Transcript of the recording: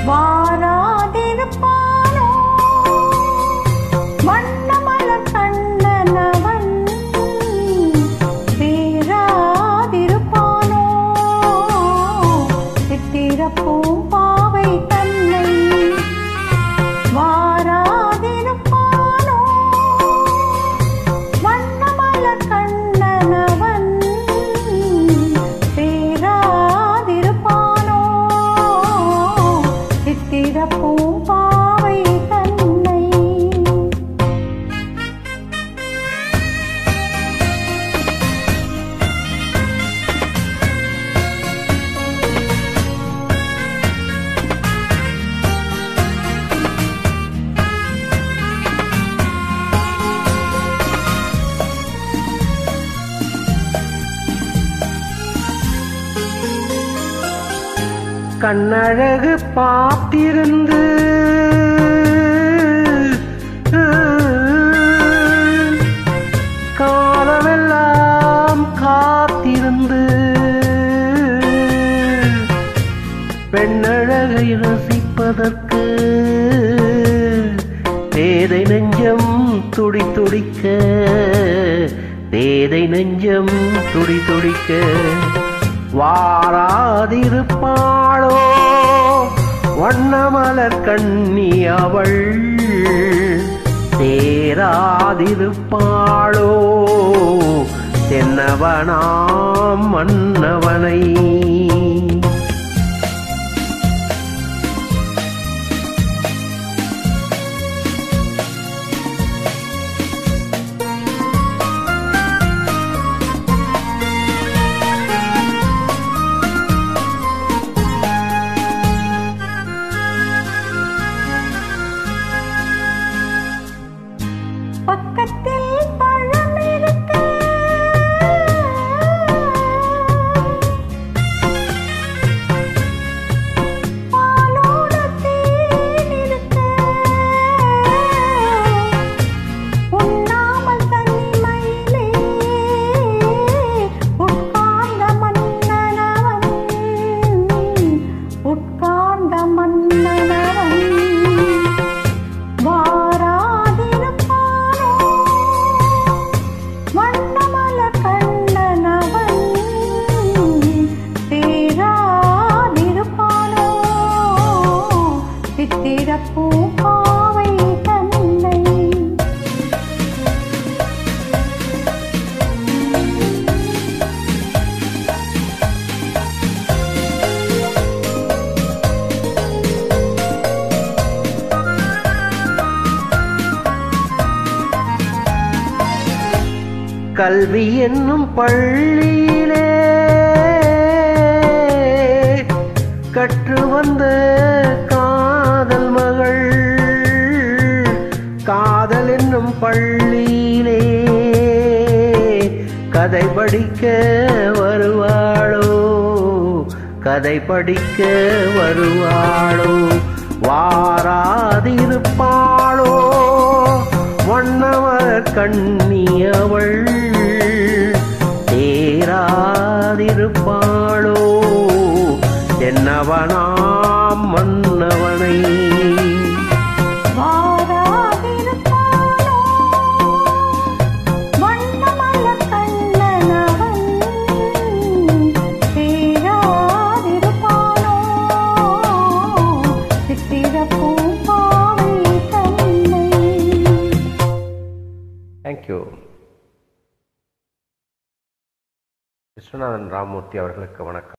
வாராதிருப்பானோ வண்ணமலர் கண்ணனவன் பேராதிருப்பானோ சித்திரப்பூம் பாவை தன்னை வாராதிருப்பானோ வண்ணமலர் கண்ணனவன் பேராதிருப்பானோ சித்திரப்பூம் பாவை தன்னை. கண்ணழகு பார்த்திருந்து காலமெல்லாம் காத்திருந்து பெண்ணழகை ரசிப்பதற்கு பேதை நெஞ்சம் துடி துடிக்க பேதை நெஞ்சம் துடி துடிக்க வாராதிருப்பாளோ வண்ணமலர் கண்ணி அவள் தேராதிருப்பாளோ தென்னவனாம் மன்னவனை. பக்கத்தில் பழம் இருக்க பாலோட தேன் இருக்க உண்ணாமல் தனிமையிலே உட்கார்ந்த மன்னனவன் உட்கார்ந்த மன்னனவன் வாராதிருப்பானோ வண்ணமலர் கண்ணனவன் பேராதிருப்பானோ சித்திரப்பூம் பாவை தன்னை. கல்வி என்னும் பள்ளியிலே கற்று வந்த காதல் மகள் காதல் என்னும் பள்ளியிலே கதை படிக்க வருவாளோ கதை படிக்க வருவாளோ வாராதிருப்பாளோ வண்ணமலர் கண்ணி அவள் தேராதிருப்பாளோ தென்னவனாம் மன்னவனை. வாராதிருப்பானோ வண்ணமலர் கண்ணனவன் பேராதிருப்பானோ சித்திரப்பூம் பாவை தன்னை. தேங்க்யூ. விஸ்வநாதன் ராமமூர்த்தி அவர்களுக்கு வணக்கம்.